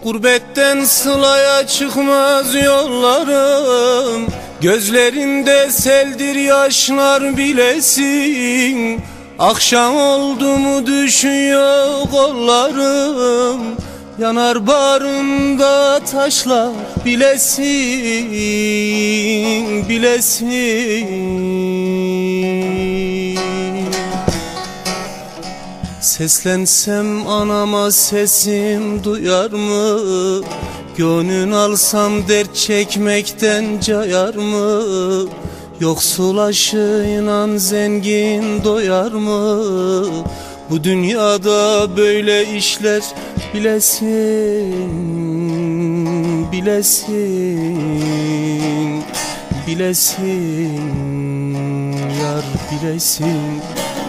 Gurbetten sılaya çıkmaz yollarım, gözlerinde seldir yaşlar bilesin. Akşam oldu mu düşüyor kollarım, yanar bağrımda taşlar bilesin, bilesin. Seslensem anama sesim duyar mı? Gönül alsam dert çekmekten cayar mı? Yoksul aşığıyla zengin doyar mı? Bu dünyada böyle işler bilesin, bilesin, bilesin, yar bilesin.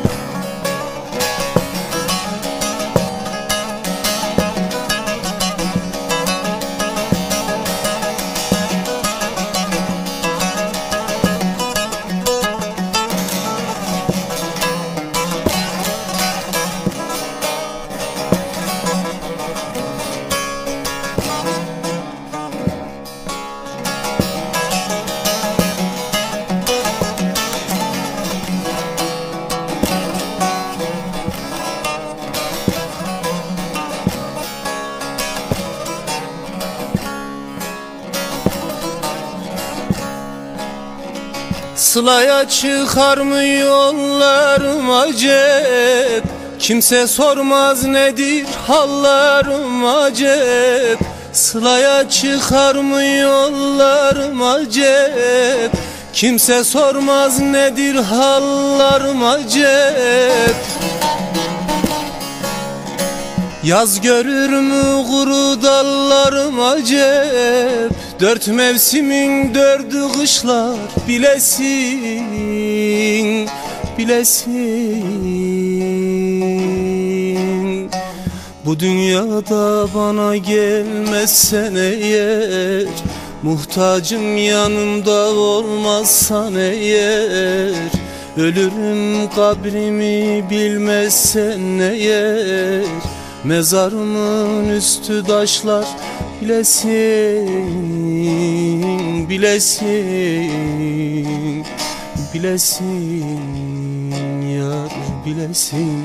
Sılaya çıkar mı yollarım acep? Kimse sormaz nedir hallarım acep? Sılaya çıkar mı yollarım acep? Kimse sormaz nedir hallarım acep? Yaz görür mü kuru dallarım acep? Dört mevsimin dördü kışlar bilesin, bilesin. Bu dünyada bana gelmezsen eğer, muhtacım yanımda olmazsan eğer, ölürüm kabrimi bilmezsen eğer, mezarımın üstü taşlar bilesin, bilesin, bilesin, yar bilesin.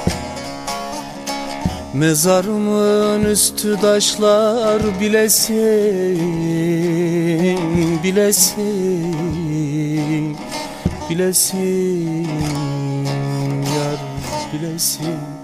Mezarımın üstü taşlar bilesin, bilesin, bilesin, yar bilesin.